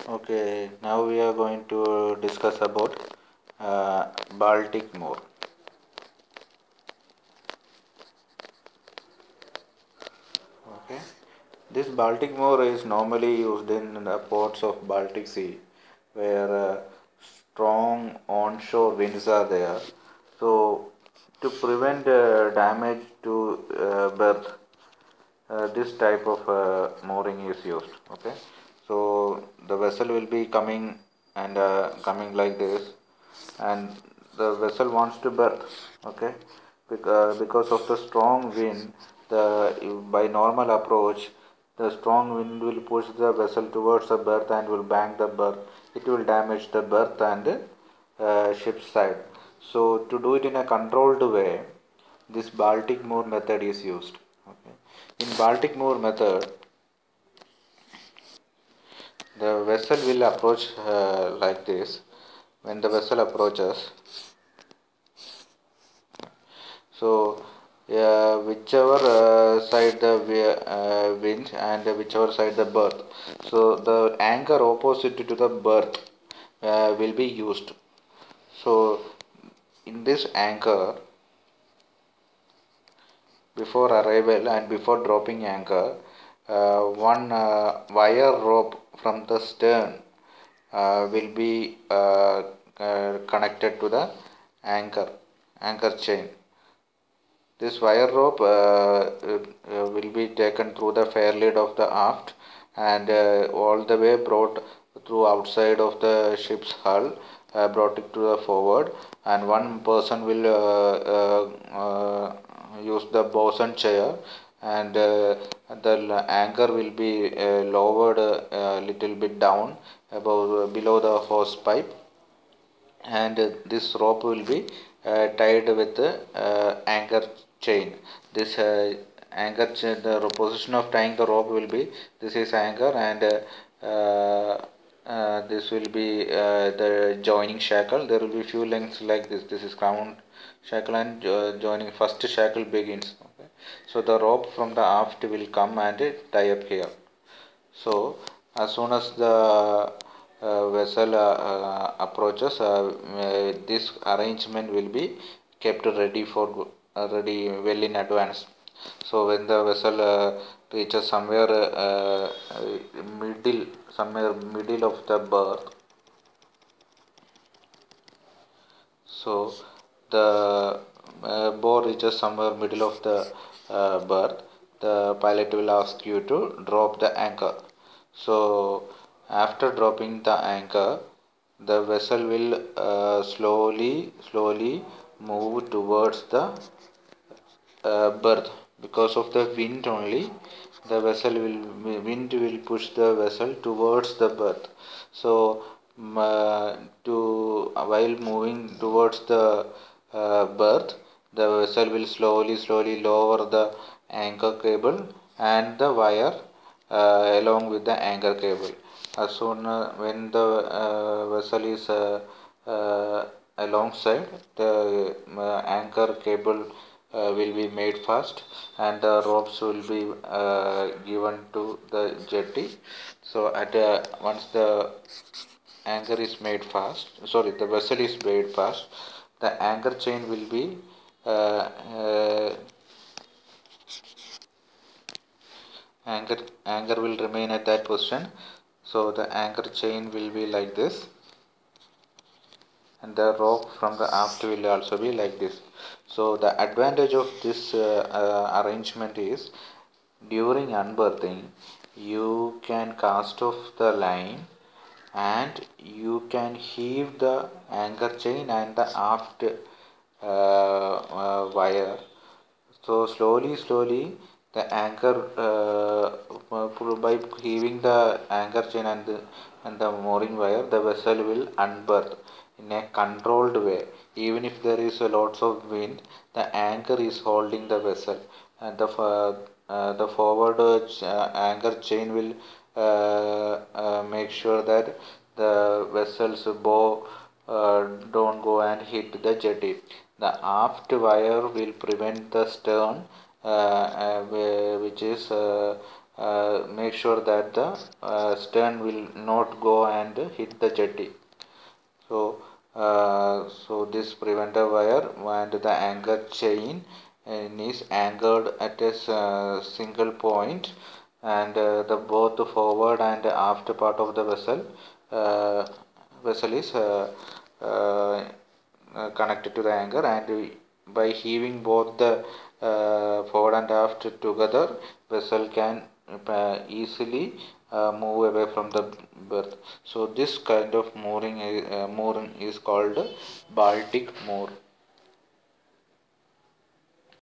Okay, now we are going to discuss about Baltic Moor. Okay, this Baltic Moor is normally used in the ports of Baltic Sea, where strong onshore winds are there. So, to prevent damage to berth, this type of mooring is used. Okay, so the vessel will be coming and coming like this, and the vessel wants to berth. Okay, because of the strong wind, by normal approach, the strong wind will push the vessel towards the berth and will bang the berth. It will damage the berth and ship's side. So to do it in a controlled way, this Baltic Moor method is used. Okay. In Baltic Moor method, the vessel will approach like this. When the vessel approaches, so whichever side the wind and whichever side the berth, so the anchor opposite to the berth will be used. So in this anchor, before arrival and before dropping anchor, one wire rope from the stern will be connected to the anchor chain. This wire rope will be taken through the fair lead of the aft and all the way brought through outside of the ship's hull, brought it to the forward, and one person will use the bosun chair, and the anchor will be lowered a little bit down above below the hose pipe, and this rope will be tied with the anchor chain. This anchor chain, the position of tying the rope will be, this is anchor, and this will be the joining shackle. There will be few lengths like this. This is crown shackle, and joining first shackle begins. Okay. So the rope from the aft will come and tie up here. So as soon as the vessel approaches, this arrangement will be kept ready for ready well in advance. So when the vessel reaches somewhere middle of the berth, so the bow reaches somewhere middle of the berth, the pilot will ask you to drop the anchor. So after dropping the anchor, the vessel will slowly move towards the berth. Because of the wind only, the wind will push the vessel towards the berth. So to while moving towards the berth, the vessel will slowly lower the anchor cable and the wire along with the anchor cable. As soon when the vessel is alongside, the anchor cable will be made fast, and the ropes will be given to the jetty. So at once the anchor is made fast, sorry, the vessel is made fast, the anchor chain will be uh, uh, anchor will remain at that position. So the anchor chain will be like this, and the rope from the aft will also be like this. So the advantage of this arrangement is, during unberthing you can cast off the line and you can heave the anchor chain and the aft wire. So slowly the anchor by heaving the anchor chain and the mooring wire, the vessel will unberth in a controlled way. Even if there is a lots of wind, the anchor is holding the vessel, and the forward anchor chain will make sure that the vessel's bow don't go and hit the jetty. The aft wire will prevent the stern, which is make sure that the stern will not go and hit the jetty. So this preventer wire and the anchor chain is anchored at a single point, and the both forward and after part of the uh, vessel is connected to the anchor, and by heaving both the forward and aft together, vessel can easily move away from the berth. So this kind of mooring is called Baltic moor.